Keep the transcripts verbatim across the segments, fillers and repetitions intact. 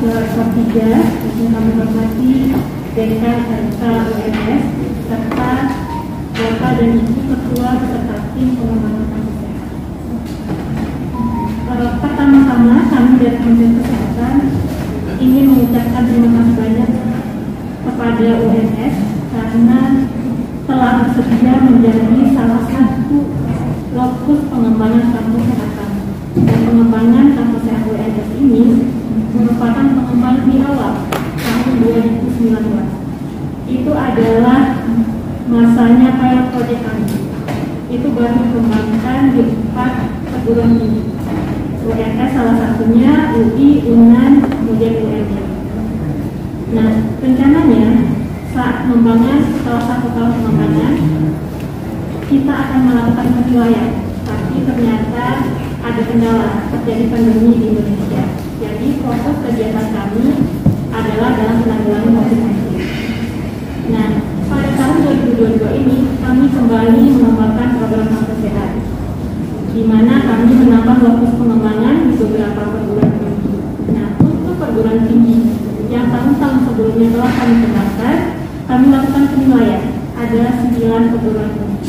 ke ekor tiga yang kami hormati Dekan R K U N S serta Bapak dan Ibu Ketua beserta tim pengembangan kampus sehat. Pertama-tama kami dari Kementerian Kesehatan ingin mengucapkan terima kasih banyak kepada U N S karena telah bersedia menjadi salah satu lokus pengembangan kampus kesehatan. Dan pengembangan kampus sehat U N S ini merupakan pengembangan di awal tahun dua ribu sembilan belas. Itu adalah masanya pilot project kami. Itu baru dikembangkan di empat perguruan tinggi. U N S salah satunya, U I, UNAN, kemudian U N Y. Nah, rencananya saat pengembangan setelah satu tahun pengembangan kita akan melakukan penilaian, tapi ternyata ada kendala terjadi pandemi di Indonesia. Jadi fokus kegiatan kami adalah dalam penanggulangan covid sembilan belas. Nah, pada tahun dua ribu dua puluh dua ini kami kembali mengembangkan program kampus sehat, di mana kami menambah lokus pengembangan di beberapa perguruan tinggi. Nah, untuk perguruan tinggi yang tahun-tahun sebelumnya telah kami kembangkan, kami lakukan penilaian. Ada sembilan perguruan tinggi.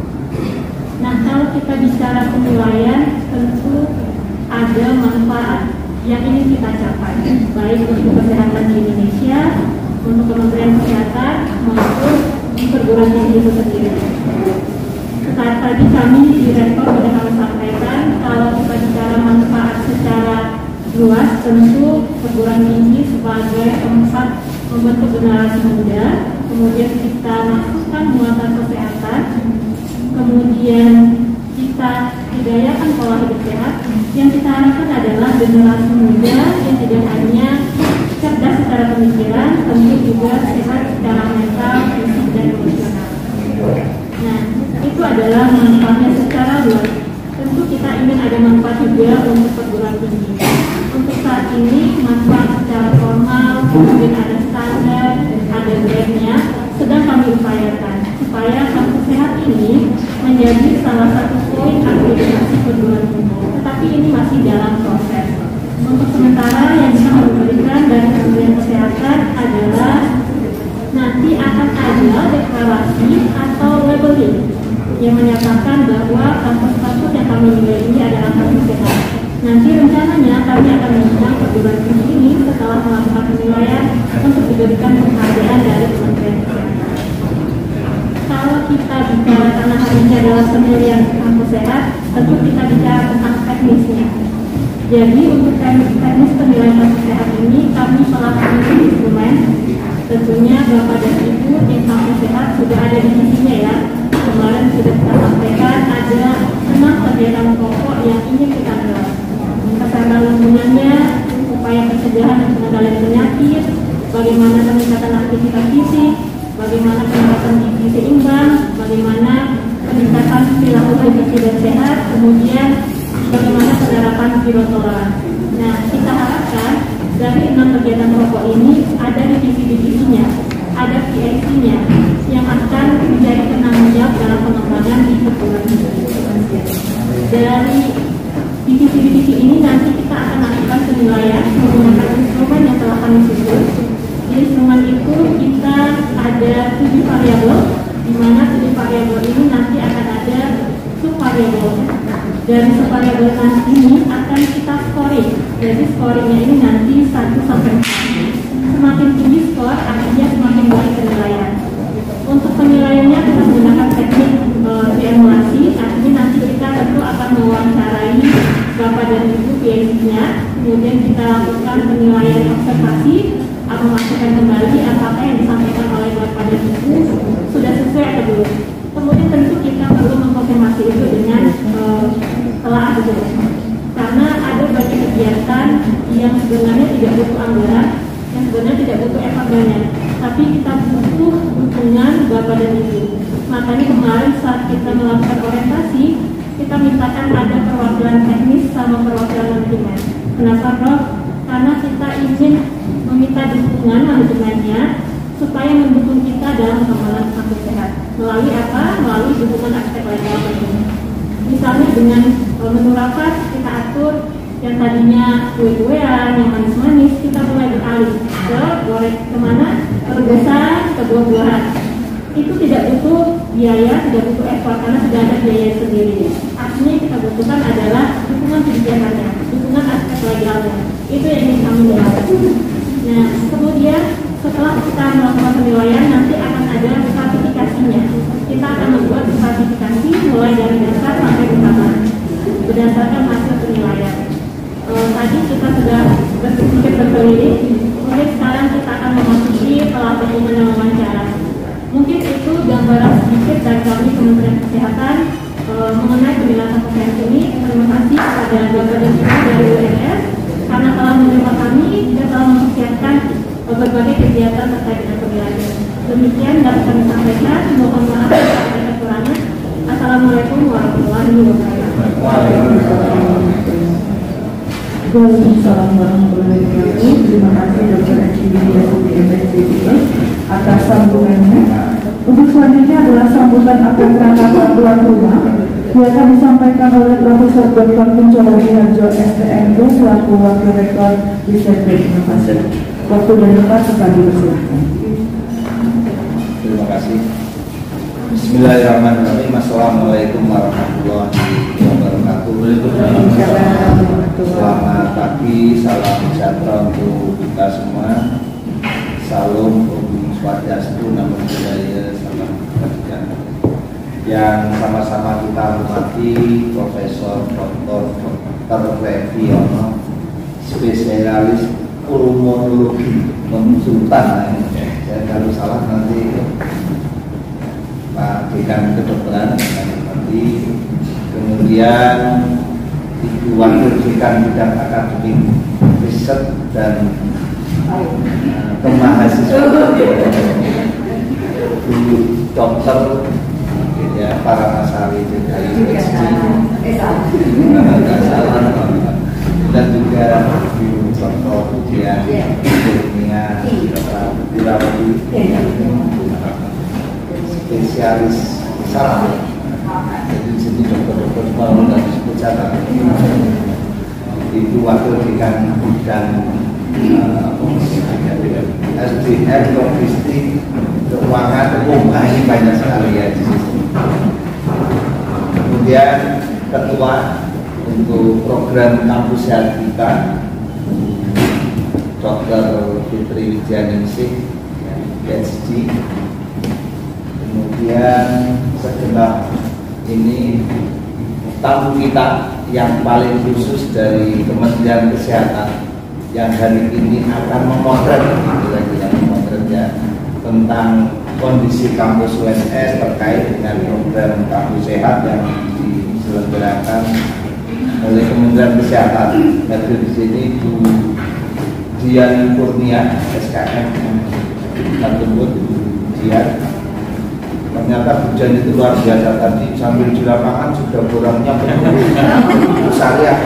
Nah, kalau kita bicara penilaian, tentu ada manfaat yang ingin kita capai, baik untuk kesehatan di Indonesia, untuk Kementerian Kesehatan, maupun di perguruan tinggi itu sendiri. Saat tadi kami di rektor sudah kami sampaikan, kalau kita bicara manfaat secara luas, tentu perguruan tinggi sebagai tempat membentuk generasi muda, kemudian kita masukkan muatan kesehatan, kemudian kita hidayakan pola hidup sehat. Yang kita harapkan adalah generasi muda yang tidak hanya cerdas secara pemikiran, tentu juga sehat secara mental, fisik, dan emosional. Nah, itu adalah manfaatnya secara luas. Tentu kita ingin ada manfaat juga untuk perguruan tinggi. Untuk saat ini manfaat secara formal, kemudian ada standar, ada brandnya, sedang kami upayakan supaya kampus sehat ini menjadi salah satu poin akreditasi perguruan tinggi. Tetapi ini masih dalam proses. Untuk sementara yang bisa kami berikan dari Kementerian Kesehatan adalah nanti akan ada deklarasi atau labeling yang menyatakan bahwa kampus-kampus yang kami nilai ini adalah kampus sehat. Nanti rencananya kami akan mengundang perguruan tinggi ini setelah melakukan penilaian untuk diberikan penghargaan dari Kementerian Kesehatan. Kalau kita bicara karena hari ini adalah penilaian kampus sehat, tentu kita bicara tentang teknisnya. Jadi untuk teknis penilaian kampus sehat ini kami telah memiliki instrumen. Tentunya Bapak dan Ibu di kampus sehat sudah ada di sisinya ya. Kemarin sudah kita sampaikan ada enam kegiatan pokok yang ingin kita gelar. Kesehatan lingkungannya, upaya pencegahan dan pengendalian penyakit, bagaimana peningkatan aktivitas fisik, bagaimana peningkatan gizi seimbang, bagaimana peningkatan perilaku hidup dan sehat, kemudian bagaimana penerapan zero toleransi. Nah, kita harapkan dari enam kegiatan pokok ini ada divisi-divisinya, ada P I C-nya yang akan menjadi penanggung jawab dalam pengembangan di perguruan tinggi. Dari divisi-divisi ini nanti kita akan lakukan penilaian menggunakan instrumen yang telah kami susun. Di instrumen itu kita ada tujuh variabel, di mana tujuh variabel ini nanti akan ada subvariabel. Dari subvariabel nanti ini akan kita scoring. Jadi scoringnya ini nanti satu sampai empat. Semakin tinggi skor artinya semakin baik penilaian. Untuk penilaiannya kita menggunakan teknik e, simulasi. Artinya nanti kita tentu akan mewawancarai Bapak dan Ibu P I C-nya, kemudian kita lakukan penilaian observasi atau memastikan kembali apakah yang disampaikan oleh Bapak dan Ibu sudah sesuai atau belum. Kemudian tentu kita perlu mengkonfirmasi itu dengan e, telah ada, karena ada banyak kegiatan yang sebenarnya tidak butuh anggaran, yang sebenarnya tidak butuh effort banyak, tapi kita butuh dukungan Bapak dan Ibu. Makanya kemarin saat kita melakukan orientasi, kita mintakan ada perwakilan teknis sama perwakilan manajemen. Kenapa, Prof? Karena kita ingin meminta dukungan manajemennya supaya mendukung kita dalam pengembangan kampus sehat. Melalui apa? Melalui dukungan aspek legal tentunya. Misalnya dengan menu rapat kita atur yang tadinya kue-kuean, yang manis-manis, kita mulai sampai kemana? Perebusan, ke buah-buahan. Itu tidak butuh biaya, tidak butuh effort karena sudah ada biaya sendiri. Artinya yang kita butuhkan adalah dukungan kebijakannya, dukungan aspek legalnya. Itu yang ingin kami lihat. Nah, kemudian setelah kita melakukan penilaian, nanti akan ada stratifikasinya. Kita akan membuat stratifikasi mulai dari dasar sampai utama berdasarkan hasil penilaian. E, tadi kita sudah berpikir berkeliling, mungkin sekarang kita akan memasuki tahap umum dan wawancara. Mungkin itu gambaran sedikit dari kami Kementerian Kesehatan e, mengenai penjelasan konferensi ini. Terima kasih kepada Bapak dan Ibu dari U N S karena telah menerima kami dan telah mempersiapkan e, berbagai kegiatan terkait dengan penilaian. Demikian dapat kami sampaikan. Mohon maaf jika ada kekurangan. Assalamualaikum warahmatullahi wabarakatuh. Waalaikumsalam warahmatullahi wabarakatuh. Terima kasih Doktor Eci Widya Stuti M S D atas sambungannya. Untuk selanjutnya adalah sambutan akan kerangka tuan rumah yang akan disampaikan oleh Profesor Doktor Kuncoro Wiharjo S T M D selaku Wakil Rektor Riset dan Inovasi. Waktu dan tempat akan dipersilakan. Terima kasih. Bismillahirrahmanirrahim. Assalamualaikum warahmatullahi wabarakatuh. Selamat pagi, salam sejahtera untuk kita semua. Salam Om Swastiastu, Namo Buddhaya, salam kebajikan. Yang sama-sama kita hormati Profesor Doktor Doktor Reviono, spesialis pulmonologi konsultan. Saya kalau salah nanti Pak Dekan Kedokteran nanti, kemudian Ibu Wakil Dekan Bidang Akademik Riset dan uh, Kemahasiswaan, Bu Dokter ya, Parameswari D K I P S D, dan juga Bu Dokter Dian Kurnia Wirawati, spesialis saraf. Jadi di sini dokter-dokter semua sudah disebut saraf. Itu Wakil Dekan Bidang S D M, Logistik, Keuangan, Umum. Nah, ini banyak sekali ya di sini. Kemudian Ketua untuk program kampus sehat kita, Dokter Fitri Widyaningsih, P H D. Kemudian setelah ini tamu kita yang paling khusus dari Kementerian Kesehatan yang hari ini akan memotret kira-kira memotretnya tentang kondisi kampus U N S terkait dengan program kampus sehat yang diselenggarakan oleh Kementerian Kesehatan. Hadir di sini Bu Dian Kurnia S K M Katubut Dian. Ternyata hujan itu luar biasa, tadi sambil di lapangan sudah borangnya penuh syariah.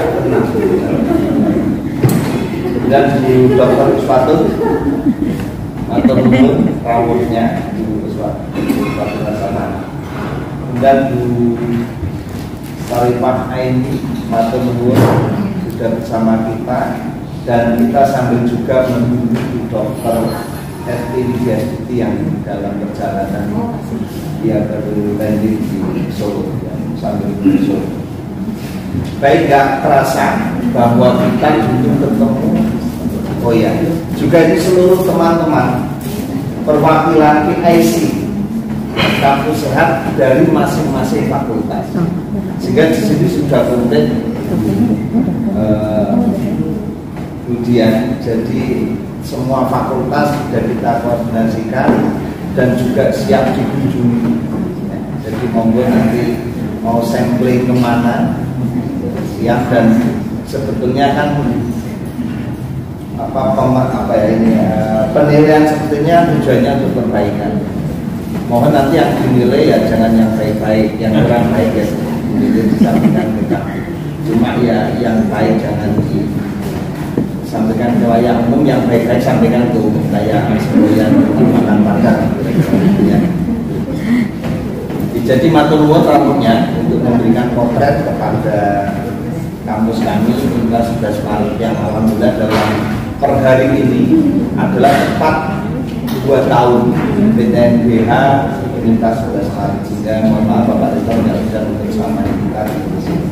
Dan Bu Dokter Uswatun atau Nuhun rawuhnya Bu Uswatun sana. Dan Bu Sarifah Aini Matur Nuhun sudah bersama kita, dan kita sambil juga menunggu Bu Dokter S T Widya Stuti yang dalam perjalanan dia baru landing di Solo, yang sambil di Solo. Baik, gak terasa bahwa kita dulu ketemu. Oh ya, juga ini seluruh teman-teman perwakilan P I C kampus sehat dari masing-masing fakultas. Sehingga di sini sudah komplit uh, kemudian jadi semua fakultas sudah kita koordinasikan dan juga siap dikunjungi. Ya, jadi monggo nanti mau sampling kemana siap, dan sebetulnya kan apa pemat apa ya ini ya, penilaian sebetulnya tujuannya untuk perbaikan. Mohon nanti yang dinilai ya jangan yang baik-baik, yang kurang baik ya dinilai disampaikan ke kami. Cuma ya yang baik jangan di sampaikan ke yang umum, yang baik-baik sampaikan ke umum, kayak semboyan makan padang. Jadi matur nuwun rawuhnya untuk memberikan potret kepada kampus kami. Kita sudah separuh yang alhamdulillah dalam per hari ini adalah tepat dua tahun P T N B H minta sebelas Maret, sehingga mohon maaf Bapak Rektor nggak bisa bersama kita di sini.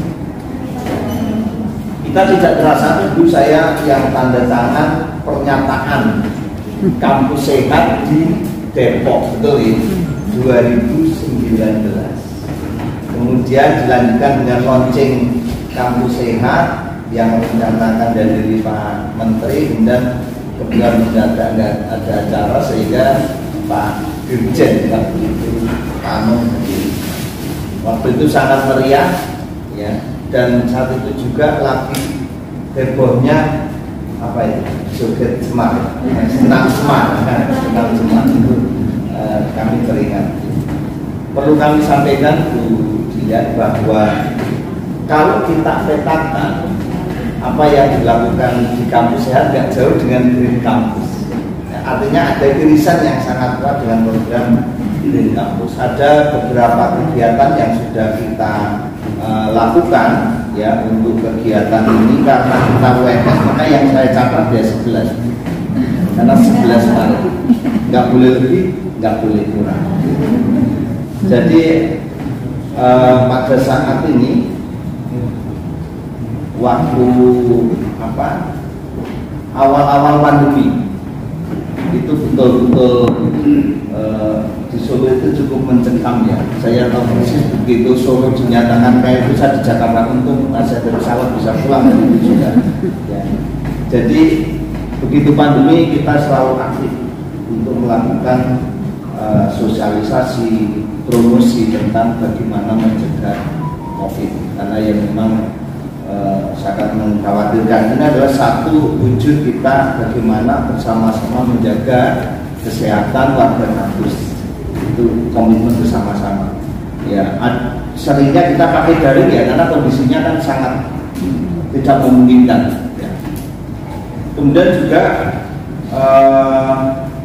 Kita tidak terasa dulu saya yang tanda tangan pernyataan kampus sehat di Depok, betul ya, dua ribu sembilan belas. Kemudian dilanjutkan dengan launching kampus sehat yang dinyatakan dari Pak Menteri, dan kemudian mendadak ada acara sehingga Pak Dirjen waktu itu Pano waktu itu sangat meriah ya, dan saat itu juga lagi hebohnya apa itu joget Semar, senam Semar, senam Semar itu eh, kami teringat. Perlu kami sampaikan Bu Dian bahwa kalau kita petakan apa yang dilakukan di kampus sehat nggak jauh dengan Green Campus. Nah, artinya ada irisan yang sangat kuat dengan program Green Campus. Ada beberapa kegiatan yang sudah kita uh, lakukan ya untuk kegiatan ini, karena kita W N S maka yang saya catat dia sebelas, karena sebelas Maret nggak boleh lebih, nggak boleh kurang. Jadi uh, pada saat ini waktu apa awal-awal pandemi itu betul-betul uh, di Solo itu cukup mencekam ya. Saya tahu persis begitu Solo dinyatakan kayak bisa di Jakarta, untung saya pesawat bisa pulang dari itu juga. Ya. Jadi begitu pandemi kita selalu aktif untuk melakukan uh, sosialisasi, promosi tentang bagaimana mencegah COVID, karena yang memang Uh, sangat mengkhawatirkan. Ini adalah satu wujud kita bagaimana bersama-sama menjaga kesehatan warga kampus. Itu komitmen bersama-sama. Ya, seringnya kita pakai daring ya, karena kondisinya kan sangat tidak memungkinkan. Ya. Kemudian juga uh,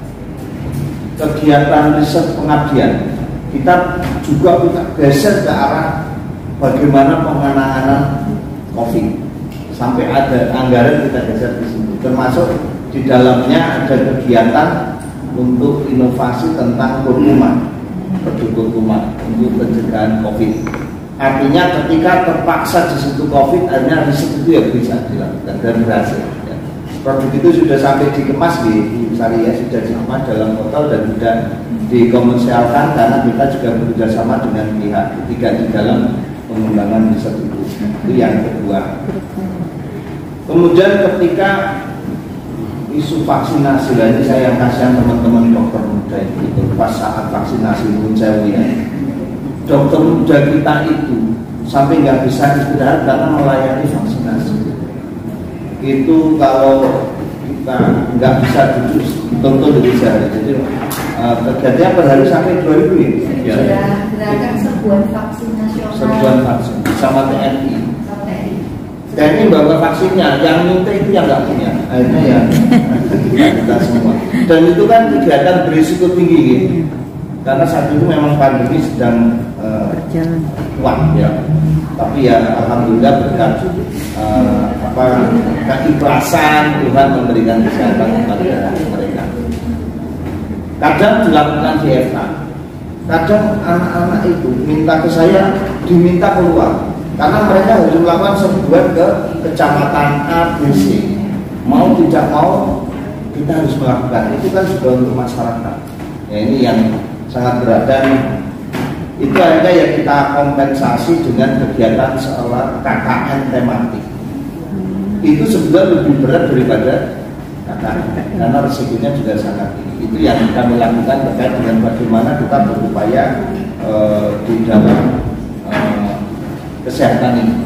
kegiatan riset pengabdian kita juga kita geser ke arah bagaimana penanganan COVID, sampai ada anggaran kita geser di situ, termasuk di dalamnya ada kegiatan untuk inovasi tentang kurkuman, produk kurkuman untuk pencegahan COVID. Artinya ketika terpaksa di situ COVID, akhirnya riset itu ya bisa dilakukan dan berhasil. Ya. Produk itu sudah sampai dikemas di Syariah, sudah dikemas dalam botol dan sudah dikomersialkan, karena kita juga bekerjasama dengan pihak ketiga di dalam pengembangan riset itu. Itu yang kedua. Kemudian ketika isu vaksinasi, ini saya yang kasihan teman-teman dokter muda itu pas saat vaksinasi menurut saya ya, dokter muda kita itu sampai nggak bisa istirahat karena melayani vaksinasi. Itu kalau kita nggak bisa duduk tonton di sehari, jadi uh, kerjanya per hari sampai dua ribu ya. Sudah gerakan sebuah vaksin nasional. Sebuah vaksin sama T N I. T N I bawa vaksinnya, yang minta itu yang nggak punya. Akhirnya ya kita semua. Dan itu kan kegiatan berisiko tinggi, gitu. Karena saat itu memang pandemi sedang uh, kuat ya. Tapi ya alhamdulillah berkat uh, apa keikhlasan Tuhan memberikan kesehatan kepada mereka. Kadang dilakukan V F A. Kadang anak-anak itu minta ke saya, diminta keluar karena mereka harus melakukan sebuah ke kecamatan A, B, C. Mau tidak mau kita harus melakukan. Itu kan juga untuk masyarakat. Ya, ini yang sangat berat, dan itu akhirnya ya kita kompensasi dengan kegiatan seolah K K N tematik. Itu sebenarnya lebih berat daripada K K N karena risikonya juga sangat tinggi. Itu yang kami lakukan terkait dengan bagaimana kita berupaya uh, di dalam uh, kesehatan ini.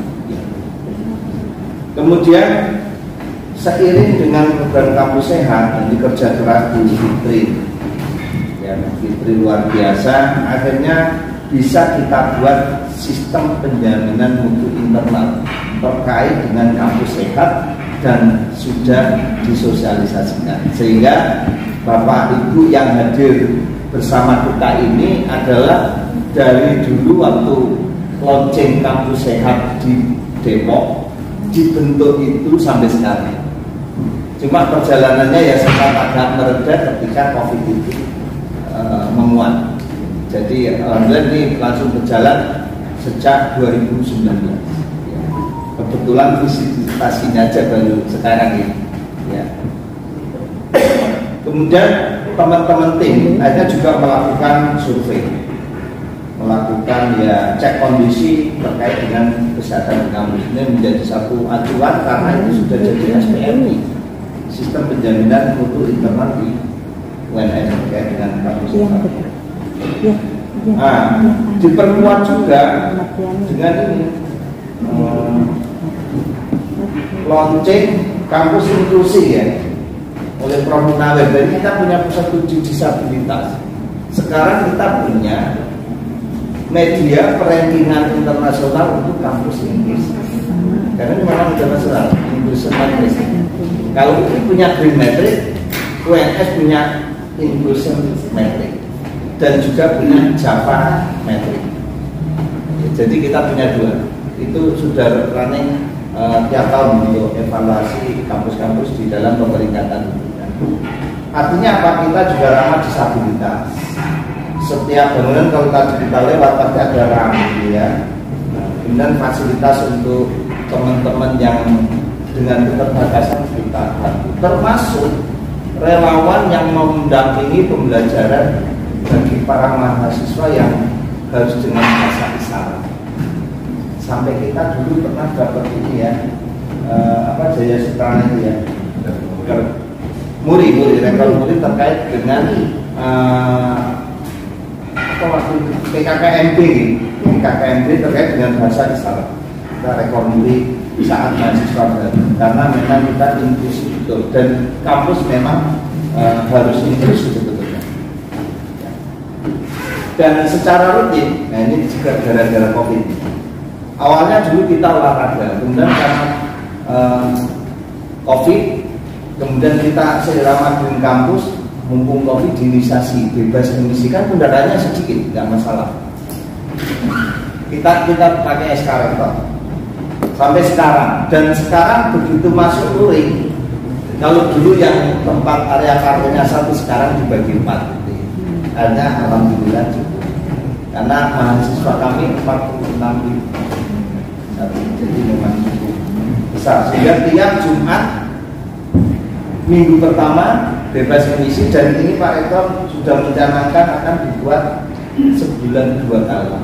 Kemudian seiring dengan program kampus sehat dan dikerja keras di Fitri, ya Fitri luar biasa, akhirnya bisa kita buat sistem penjaminan mutu internal terkait dengan kampus sehat dan sudah disosialisasikan, sehingga Bapak Ibu yang hadir bersama kita ini adalah dari dulu waktu launching kampus sehat di Depok dibentuk itu sampai sekarang. Cuma perjalanannya ya sempat agak mereda ketika COVID itu uh, menguat. Jadi alhamdulillah ini langsung berjalan sejak dua ribu sembilan belas. Ya. Kebetulan visitasinya aja baru sekarang ini. Ya. Kemudian teman-teman tim akhirnya juga melakukan survei, melakukan ya cek kondisi terkait dengan kesehatan kampus. Ini menjadi satu acuan karena itu sudah jadi S P M I, sistem penjaminan mutu internal di U N S terkait dengan kampus. Nah, diperkuat juga dengan ini um, launching kampus inklusi ya oleh Prof Munawir. Jadi kita punya pusat uji disabilitas. Sekarang kita punya media perankingan internasional untuk kampus inklusi. Karena ini memang internasional, inklusi matrix. Kalau itu punya Green Matrix, U N S punya Inclusion Matrix, dan juga punya Java Matrix. Jadi kita punya dua. Itu sudah running uh, tiap tahun untuk evaluasi kampus-kampus di dalam pemeringkatan. Artinya apa? Kita juga ramah disabilitas. Setiap bangunan kalau tadi kita lewat pasti ada ramah, ya. Kemudian fasilitas untuk teman-teman yang dengan keterbatasan kita bantu, termasuk relawan yang mendampingi pembelajaran bagi para mahasiswa yang harus dengan bahasa isyarat. Sampai kita dulu pernah dapat ini ya, uh, apa Jaya Sutrana itu ya, muri muri rekor muri terkait dengan uh, apa waktu P K K M B, P K K M B terkait dengan bahasa isyarat. Kita rekor muri saat mahasiswa baru, karena memang kita inklusif betul dan kampus memang uh, harus inklusif sebetulnya. Dan secara rutin, nah ini juga gara-gara COVID. Awalnya dulu kita olahraga, kemudian karena uh, COVID, kemudian kita selama di kampus, mumpung COVID diinisiasi, bebas emisi kan kendaraannya sedikit, nggak masalah. Kita kita pakai eskalator sampai sekarang, dan sekarang begitu masuk touring, kalau dulu yang tempat area parkirnya satu sekarang dibagi empat, artinya alhamdulillah cukup, karena mahasiswa kami empat puluh enam ribu, jadi memang cukup besar, sehingga tiap Jumat minggu pertama bebas emisi, dan ini Pak Rektor sudah mencanangkan akan dibuat sebulan dua kali.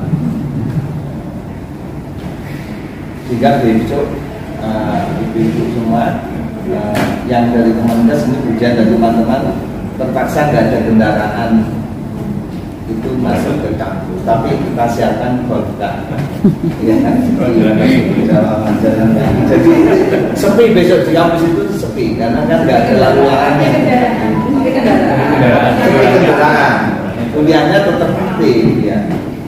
Sehingga besok uh, ibu-ibu semua uh, yang dari Kemenkes ini hujan dan teman-teman terpaksa nggak ada kendaraan itu masuk ke kampus, tapi kita siapkan golkar, ya kan? Jadi sepi besok di kampus itu sepi karena kan nggak ada lalu larannya. Sepi kendaraan, kuliahnya tetap aktif ya.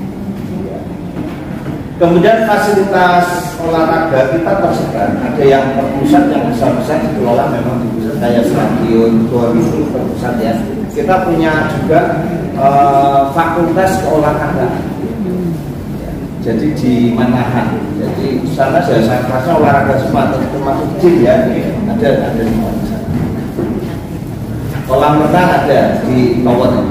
Kemudian fasilitas olahraga kita tersebar, ada yang terpusat, yang besar-besar dikelola memang di pusat, kayak stadion dua ribu terpusat ya. Kita punya juga uh, fakultas olahraga, jadi di Manahan, jadi sana saya kelasnya olahraga semua, termasuk gym ya, ada ada di mana sana. Kolam renang ada di Tower.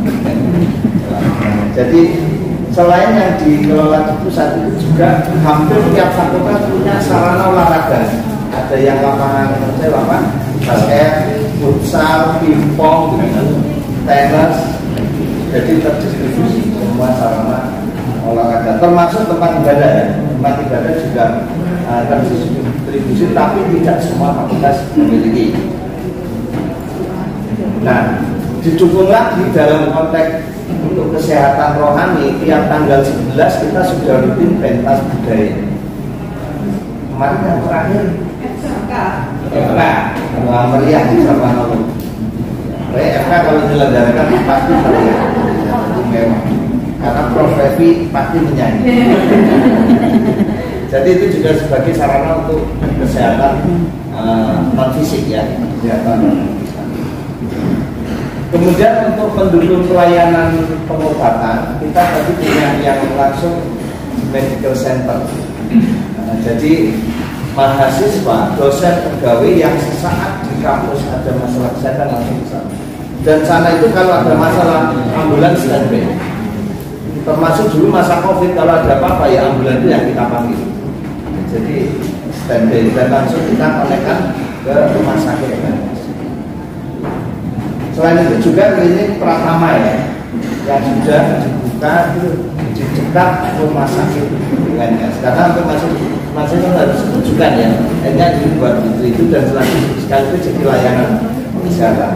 Jadi selain yang dikelola di pusat itu juga hampir tiap fakultas punya sarana olahraga. Ada yang lapangan saya lapangan basket, futsal, pingpong, tenis. Jadi terdistribusi semua sarana olahraga. Termasuk tempat ibadah ya. Tempat ibadah juga uh, terdistribusi, tapi tidak semua fakultas memiliki. Nah, didukung lagi dalam konteks untuk kesehatan rohani, tiap tanggal sebelas kita sudah rutin pentas budaya. Kemarin yang terakhir F K Wah meriah di sama Nolo. F K kalau dilenggarakan pasti meriah, mewah, karena Prof Revi pasti menyanyi. Jadi itu juga sebagai sarana untuk kesehatan uh, non fisik ya, kesehatan non fisik. Kemudian untuk mendukung pelayanan pengobatan, kita tadi punya yang langsung medical center. Nah, jadi mahasiswa, dosen, pegawai yang sesaat di kampus ada masalah kesehatan langsung ke sana. Dan sana itu kalau ada masalah ambulans standby. Termasuk dulu masa COVID, kalau ada apa-apa ya ambulans itu yang kita panggil. Jadi standby dan langsung kita konekkan ke rumah sakit kan. Selain itu juga klinik Pratama ya, yang sudah dibuka di dekat rumah sakit U N S. Karena untuk masuk masuk harus rujukan ya, akhirnya dibuat itu itu dan selanjutnya sekaligus jadi layanan kesehatan.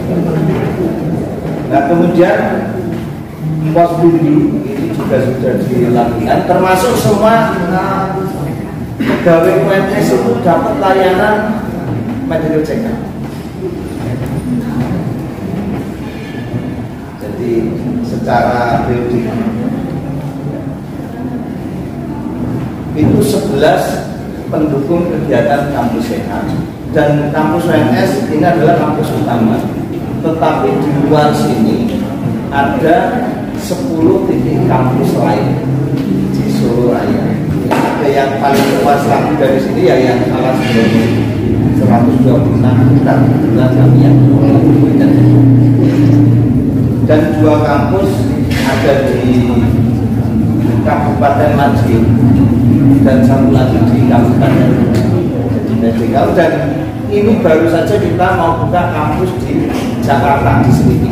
Nah kemudian pos bimbing ini juga sudah dilakukan, termasuk semua pegawai U N S itu dapat layanan medical check-up. Jadi secara periodik itu sebelas pendukung kegiatan kampus sehat, dan kampus U N S ini adalah kampus utama. Tetapi di luar sini ada sepuluh titik kampus lain di Solo Raya. Ada yang paling luas lagi dari sini ya yang alas seratus dua puluh enam kita kebetulan kami yang dan dua kampus ada di Kabupaten Madiun dan satu lagi di Kabupaten Medikal, dan ini baru saja kita mau buka kampus di Jakarta di sini.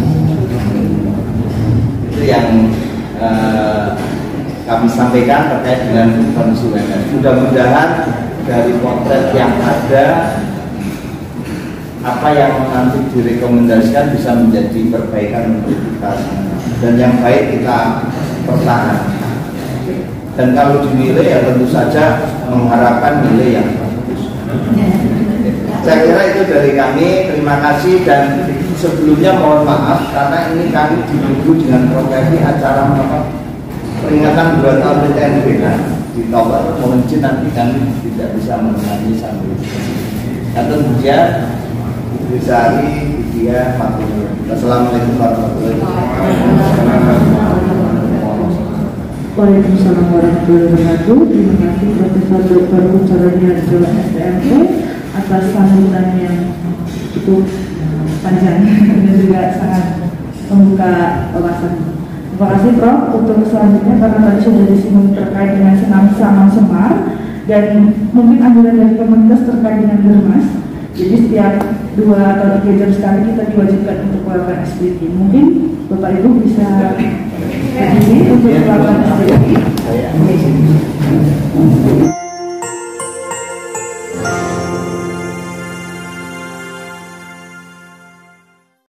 Itu yang uh, kami sampaikan terkait dengan kondisi U N S. Mudah-mudahan dari potret yang ada, apa yang nanti direkomendasikan bisa menjadi perbaikan untuk kita, dan yang baik kita pertahankan. Dan kalau dinilai ya tentu saja mengharapkan nilai yang bagus. Saya kira itu dari kami. Terima kasih, dan sebelumnya mohon maaf karena ini kami dibungkus dengan profesi acara apa, peringatan dua tahun P T N B K di Tower. Mohon izin nanti kami tidak bisa menemani sambil atau dia Bisari dia Fatul. Assalamualaikum warahmatullahi wabarakatuh. Waalaikumsalam warahmatullahi wabarakatuh. Terima kasih Profesor Doktor Kuncorowiarjo S T M P atas sambutan yang cukup panjang dan juga sangat membuka wawasan. Terima kasih Prof Untuk selanjutnya, karena tadi sudah disinggung terkait dengan senam Saman Semar dan mungkin anjuran dari Kemenkes terkait dengan germas. Jadi setiap dua atau tiga jam sekali kita diwajibkan untuk melakukan S P T. Mungkin Bapak Ibu bisa berdiri untuk melakukan S P T.